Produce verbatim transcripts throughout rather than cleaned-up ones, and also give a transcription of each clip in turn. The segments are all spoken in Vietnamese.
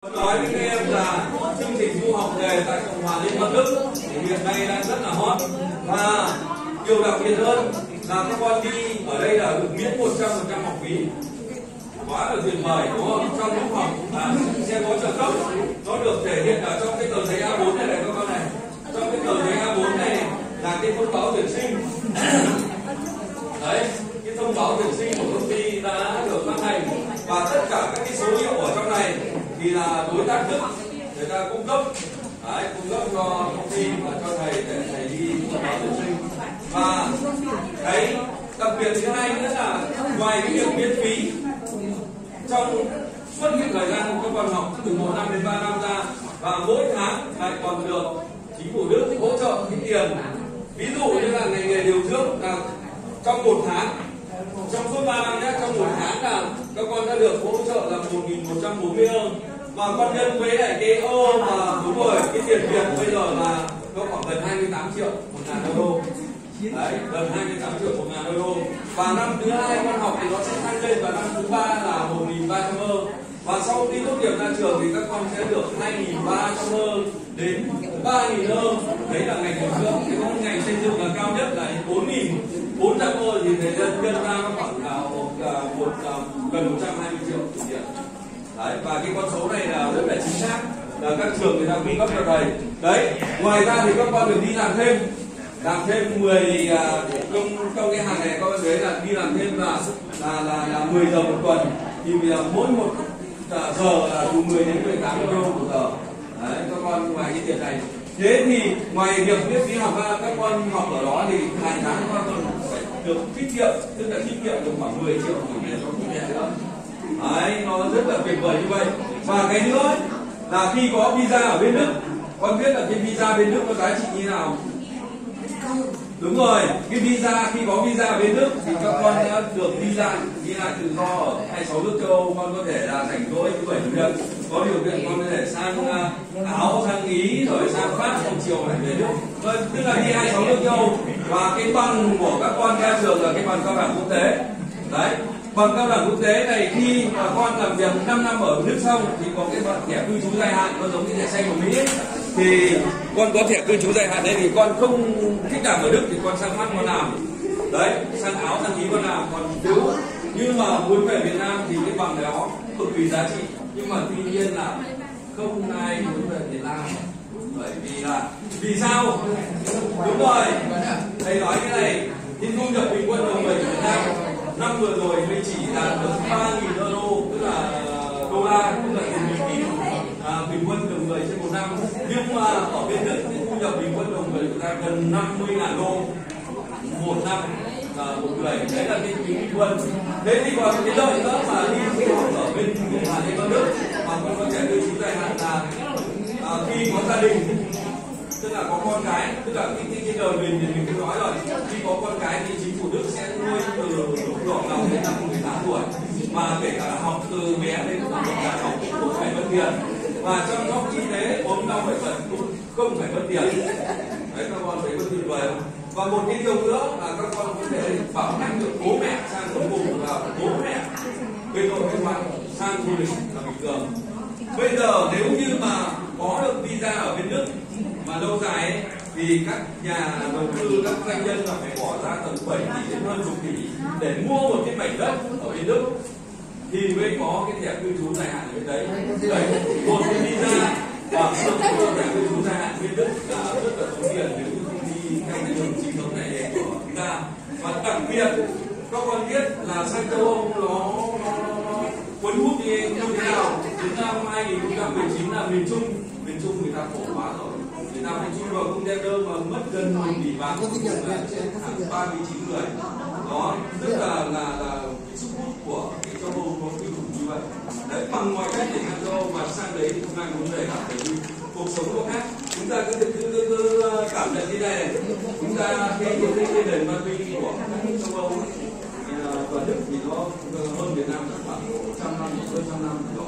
Nói với các em là chương trình du học nghề tại Cộng hòa Liên bang Đức thì hiện nay đang rất là hot, và điều đặc biệt hơn là các con đi ở đây là được miễn một trăm phần trăm học phí, quá là tuyệt vời đúng không? Trong lúc học à, sẽ có trợ cấp, nó được thể hiện ở trong cái tờ giấy A bốn này này các con này. Trong cái tờ giấy A bốn này là cái thông báo tuyển sinh. Đấy, cái thông báo tuyển sinh của công ty đã được ban hành, và tất cả các cái số liệu ở trong này thì là đối tác Đức người ta cung cấp, đấy, cung cấp cho công ty và cho thầy để thầy đi thông báo tuyển sinh. Và cái đặc biệt thứ hai nữa là ngoài cái việc miễn phí trong suốt cái thời gian các con học từ một năm đến ba năm ra, và mỗi tháng lại còn được chính phủ Đức hỗ trợ cái tiền. Ví dụ như là ngành nghề điều dưỡng là trong một tháng, trong suốt ba năm nhé, trong một tháng là các con đã được hỗ trợ là một nghìn một trăm bốn mươi euro, và con nhân với lại cái ô mà đúng rồi, cái tiền Việt bây giờ là có khoảng gần hai mươi tám triệu một ngàn euro. Đấy, gần hai mươi tám triệu một ngàn euro. Và năm thứ hai con học thì nó sẽ tăng lên, và năm thứ ba là một nghìn ba trăm euro. Và sau khi tốt nghiệp ra trường thì các con sẽ được hai nghìn ba trăm euro đến ba nghìn euro. Đấy là ngành điều dưỡng. Cái ngành xây dựng là cao nhất là bốn nghìn bốn trăm euro, thì thầy dân nhân ra nó khoảng là một, một, gần một trăm hai mươi triệu tiền. Đấy, và cái con số này là rất là chính xác, là các trường người ta cung cấp cho thầy. Đấy, ngoài ra thì các con được đi làm thêm, làm thêm mười trong trong cái hàng này, con thấy là đi làm thêm là là là, là mười giờ một tuần, thì mỗi một giờ là từ mười đến mười tám euro một giờ. Đấy, các con ngoài cái tiền này. Thế thì ngoài việc miễn phí học ra, các con học ở đó thì hàng tháng các con phải được tiết kiệm, tức là tiết kiệm được khoảng mười triệu của tiền cho bố mẹ nữa. Đấy, nó rất là tuyệt vời như vậy. Và cái nữa là khi có visa ở bên Đức, con biết là cái visa bên Đức có giá trị như nào? Đúng rồi, cái visa, khi có visa ở bên Đức thì các con đã được visa đi lại tự do ở hai mươi sáu nước châu Âu. Con có thể là rảnh rỗi thứ bảy chủ nhật, có điều kiện con có thể sang uh, Áo, sang Ý, rồi sang Pháp trong chiều lại về Đức. Vâng, tức là đi hai mươi sáu nước châu Âu. Và cái bằng của các con ra trường là cái bằng cao đẳng quốc tế. Đấy, bằng cao đẳng quốc tế này khi mà con làm việc năm năm ở nước xong thì có cái bằng thẻ cư trú dài hạn, nó giống như thẻ xanh của Mỹ ấy. Thì con có thẻ cư trú dài hạn đấy, thì con không thích làm ở Đức thì con sang Pháp con làm, đấy, sang Áo, sang Ý con làm, còn nếu nhưng mà muốn về Việt Nam thì cái bằng đó cực kỳ giá trị. Nhưng mà tuy nhiên là không ai muốn về Việt Nam, bởi vì là vì sao? Đúng rồi, thầy nói cái này, thì thu nhập bình quân đầu người Việt Nam năm vừa rồi mới chỉ là được ba nghìn euro, tức là đô la, tức là tiền bình kim à, bình quân đầu người trên một năm. Nhưng mà ở bên Đức thì thu nhập bình quân đầu người của ta gần năm mươi ngàn đô một năm à, một người. Đấy là cái bình quân. Thế thì còn cái lợi nữa mà đi du học ở bên Cộng hòa Liên bang Đức mà con có thể cư trú dài hạn là à, khi có gia đình, tức là có con cái, tức là cái, cái, cái đời mình thì mình cứ nói rồi, khi có con cái thì chính phủ Đức sẽ nuôi từ lúc nhỏ lòng đến năm mười tám tuổi, mà kể cả học từ bé đến lúc già học cũng phải mất tiền, và trong đó y tế ốm đau bệnh tật cũng không phải mất tiền. Đấy, các con thấy có tuyệt vời không? Và một cái điều nữa là các con có thể bảo lãnh được bố mẹ sang một vùng, và bố mẹ bên nội các bạn sang du lịch là bình thường. Bây giờ nếu như mà có được visa ở bên Đức mà lâu dài ấy, thì các nhà đầu tư, các doanh nhân là phải bỏ ra tầm bảy tỷ đến hơn chục tỷ để mua một cái mảnh đất ở bên Đức thì mới có cái thẻ cư trú dài hạn ở bên đấy. Đấy, một cái visa và một cái thẻ cư trú dài hạn bên Đức là rất là tốn tiền nếu như không đi theo cái đường chính thống này của chúng ta. Và đặc biệt các con biết là sang châu Âu nó cuốn hút như thế nào. Đến năm hai nghìn không trăm mười chín là miền Trung, miền Trung người ta khổ quá rồi. Người ta phải chui vào container mà mất gần một tỷ bảng, là trên hàng ba mươi chín người. Đó, tức là là là cái sức hút của cái châu Âu có kinh khủng như vậy. Đấy, bằng mọi cách để sang châu Âu và sang đấy không ai muốn về cả, bởi vì cuộc sống nó khác. Chúng ta cứ cứ cứ, cứ cảm nhận như này này, chúng ta cái cái cái nền ma túy của các nước châu Âu và Đức thì nó hơn Việt Nam khoảng trăm năm, hơn trăm năm gì đó.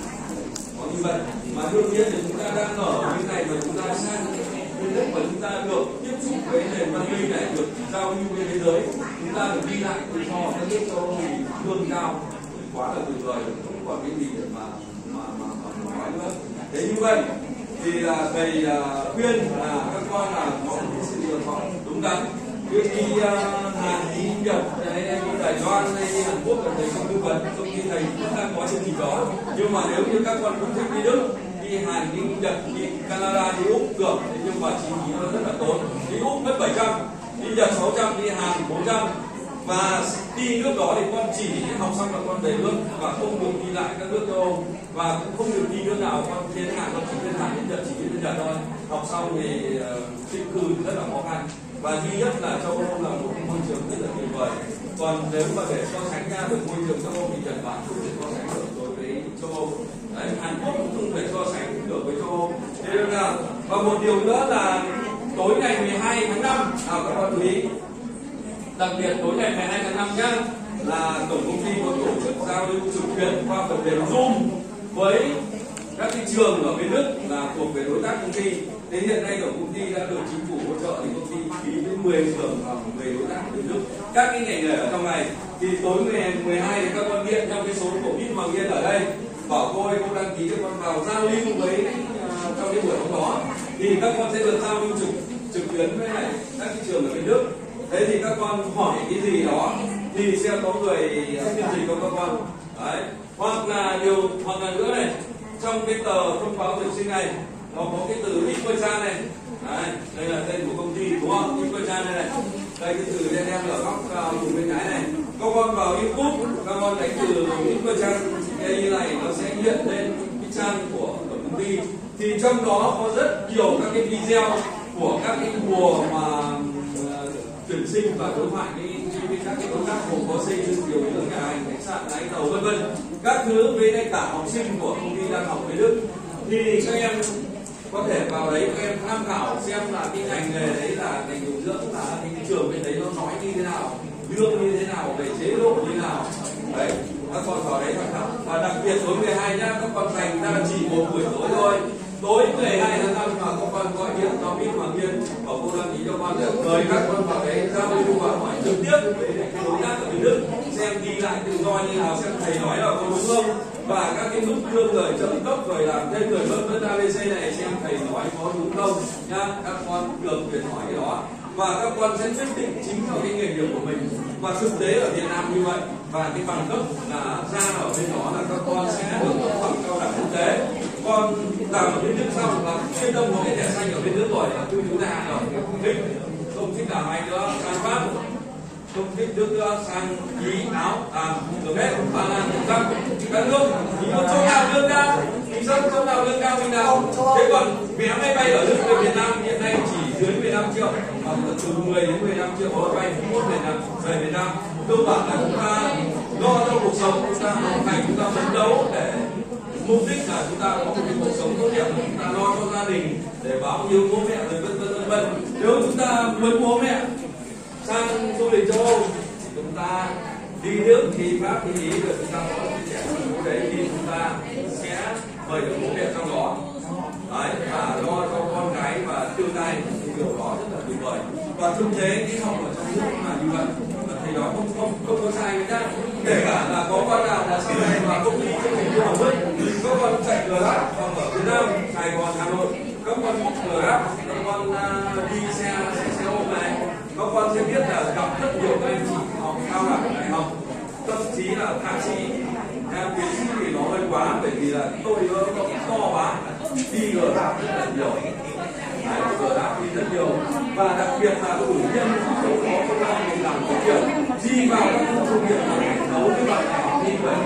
Có như vậy mà đương nhiên thì chúng ta đang ở bên này và chúng ta sang bên Đức và chúng ta được tiếp xúc với nền văn minh này, được giao lưu với thế giới, chúng ta được đi lại tự do các nước châu Âu thì lương cao, quá là tuyệt vời, không còn cái gì để mà mà mà, mà nói nữa. Thế như vậy thì là thầy uh, khuyên là các con là có một sự lựa chọn đúng đắn. Khi đi uh, Hàn, đi Nhật, hay đi Đài Loan, hay đi Hàn Quốc, thầy không tư vấn, công ty thầy cũng đang có chương trình đó. Nhưng mà nếu như các con cũng thích đi Đức, đi Hàn, đi Nhật, đi Canada, đi Úc được, thế nhưng mà chi phí nó rất là tốn. Đi Úc mất bảy trăm, đi Nhật sáu trăm, đi Hàn bốn trăm. Và đi nước đó thì con chỉ học xong là con về nước và không được đi lại các nước châu Âu, và cũng không được đi nước nào. Con đến Hàn con chỉ đến Hàn, đến Nhật chỉ đến Nhật thôi. Học xong thì định uh, cư rất là khó khăn. Và duy nhất là châu Âu là một môi trường rất là tuyệt vời. Còn nếu mà để so sánh ra được môi trường châu Âu thì Nhật Bản không thể so sánh được đối với châu Âu. Đấy, Hàn Quốc cũng không thể so sánh được với châu Âu. Thế nên là, và một điều nữa là tối ngày mười hai tháng năm, à, các bạn chú ý, đặc biệt tối ngày mười hai tháng năm nhá, là tổng công ty có tổ chức giao lưu trực tuyến qua phần mềm Zoom với các cái trường ở bên Đức là thuộc về đối tác công ty. Thế hiện nay tổng công ty đã được chính phủ hỗ trợ thì công ty ký với mười trường và mười đối tác bên Đức các cái ngành nghề ở trong này. Thì tối ngày mười hai thì các con điện trong cái số của Bít Hoàng Yên ở đây bảo cô ơi cô đăng ký cho con vào giao lưu với uh, trong cái buổi hôm đó thì các con sẽ được giao lưu trực trực tuyến với lại các cái trường ở bên Đức. Thế thì các con hỏi cái gì đó thì sẽ có người phiên dịch cho các con. Đấy. Hoặc là điều hoặc là nữa này, trong cái tờ thông báo tuyển sinh này nó có cái từ Equation này. Đấy, đây là tên của công ty đúng không? Equation này này. Đây cái từ đen đen ở góc vùng bên trái này. Các con vào YouTube, các con đánh từ Equation đây như này nó sẽ hiện lên cái trang của tổng công ty. Thì trong đó có rất nhiều các cái video của các cái mùa mà tuyển sinh và đối thoại với, với các cái đối tác gồm có xây dựng, điều dưỡng, nhà hàng, khách sạn, lái tàu vân vân các thứ với lại cả học sinh của công ty đang học với Đức. Thì các em có thể vào đấy các em tham khảo xem là cái ngành nghề đấy là ngành điều dưỡng là cái trường bên đấy nó nói như thế nào, lương như thế nào, về chế độ như thế nào. Đấy, các con vào đấy tham khảo. Và đặc biệt tối mười hai nhá, các con dành ra chỉ một buổi tối thôi. Tối mười hai tháng năm mà các con gọi điện cho Bít Hoàng Yên và cô đăng ký cho con để mời các con vào đấy giao lưu và hỏi trực tiếp với đối tác ở bên Đức xem đi lại tự do như nào, xem thầy nói là có đúng không, và các cái mức lương rồi trợ cấp rồi làm thêm người vân vân a bê xê này xem thầy nói có đúng không nhá. Các con được quyền hỏi cái đó và các con sẽ quyết định chính vào cái nghề nghiệp của mình. Và thực tế ở Việt Nam như vậy, và cái bằng cấp là ra ở bên đó là các con sẽ được bằng cao đẳng quốc tế. Con làm ở bên Đức xong là chuyên tâm có cái thẻ xanh ở bên Đức rồi là cư trú ra rồi, không thích không thích làm anh nữa sang Pháp, không thích Đức nữa sang Ý, Áo, à được hết, Ba Lan, Nhật Bản, các nước thì có chỗ nào lương cao thì sao chỗ nào lương cao mình nào. Thế còn vé máy bay ở Đức về Việt Nam hiện nay chỉ dưới mười lăm triệu, mà từ mười đến mười lăm triệu ở bay mốt Việt Nam về Việt Nam. Cơ bản là chúng ta lo cho cuộc sống, chúng ta học hành, chúng ta phấn đấu để mục đích là chúng ta có một cái cuộc sống tốt đẹp, chúng ta lo cho gia đình để báo hiếu bố mẹ rồi vân vân vân vân. Nếu chúng ta muốn bố mẹ sang du lịch châu Âu thì chúng ta đi nước, đi Pháp, đi Ý rồi chúng ta có cái thẻ bố đấy thì chúng ta sẽ mời được bố mẹ trong đó. Đấy, và lo cho con cái và tương lai điều đó rất là tuyệt vời. Và thực tế đi học ở trong nước là như vậy, thì đó không không không có sai nhá. Kể cả là có con nào là sau này mà công ty trong thành phố Hà Nội, các con chạy Grab hoặc ở Việt Nam, Sài Gòn, Hà Nội, các con book Grab, các con uh, đi xe xe xe ôm này, các con sẽ biết là gặp rất nhiều các anh chị học cao đẳng đại học, thậm chí là thạc sĩ, tiến sĩ thì nó hơi quá, bởi vì là tôi nó to quá, đi Grab rất là nhiều. Đấy, Grab đi rất nhiều, và đặc biệt là cử nhân số có công an mình làm công việc đi vào các khu công nghiệp là đấu với bạn đại học, đi về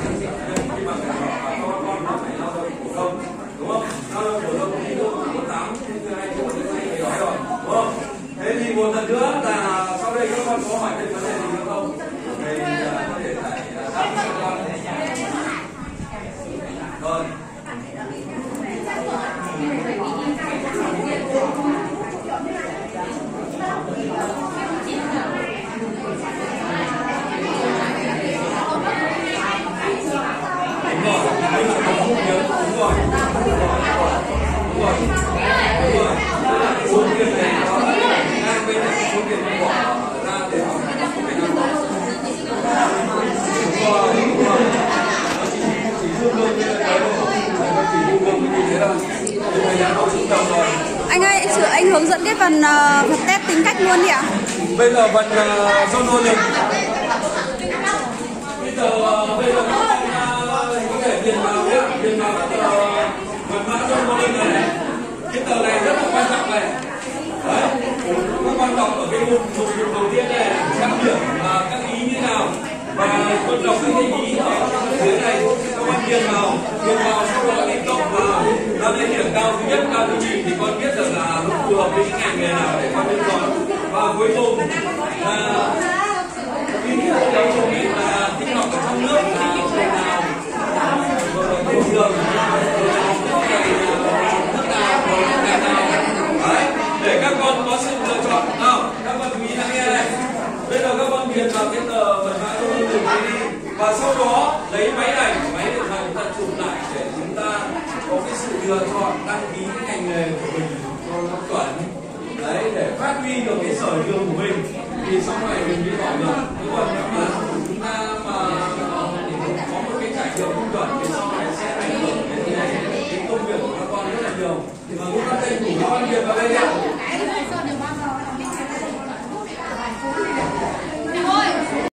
khi bạn đại học và con con nó phải lao động phổ thông, đúng không? Lao động phổ thông thì lúc có tám thứ hai chỗ đến nay thì nói rồi, đúng không? Thế thì một lần nữa là sau đây các con có hỏi thêm vấn đề gì nữa không? Thì có thể lại đáp cho con. Rồi. Chỉ rồi. Thầy đã có trung tâm rồi. Anh ơi, anh sửa anh hướng dẫn cái phần uh, phần test tính cách luôn đi ạ. Bây giờ phần uh, zone lực. Bây giờ uh, bây giờ các con uh, có thể điền vào nhé, điền vào cái tờ mật mã zone lực này. Cái tờ này rất là quan trọng này. Đấy, các con đọc ở cái mục mục đầu tiên này, xem điểm và các ý như nào. Và con đọc các cái ý ở dưới này, các con điền vào, điền vào sau đó đi cộng vào. Nó lên điểm cao thứ nhất, cao thứ nhì thì con biết được là nó phù hợp với cái ngành nghề nào để con lên chọn. Và cuối cùng là cái nghĩa của đấu trường ấy là thích học ở trong nước là trường nào, rồi môi trường, rồi nước nào, rồi ngành nào. Đấy, để các con có sự lựa chọn. Nào, các con chú ý lắng nghe này. Bây giờ các con điền vào cái tờ mật mã trong môi trường này đi. Và sau đó lấy máy ảnh, máy điện thoại chúng ta chụp lại để chúng ta có cái sự lựa chọn đăng ký cái ngành nghề của mình cho nó chuẩn. Đấy, để phát huy được cái sở trường của mình thì sau này mình mới hỏi được. Đúng không?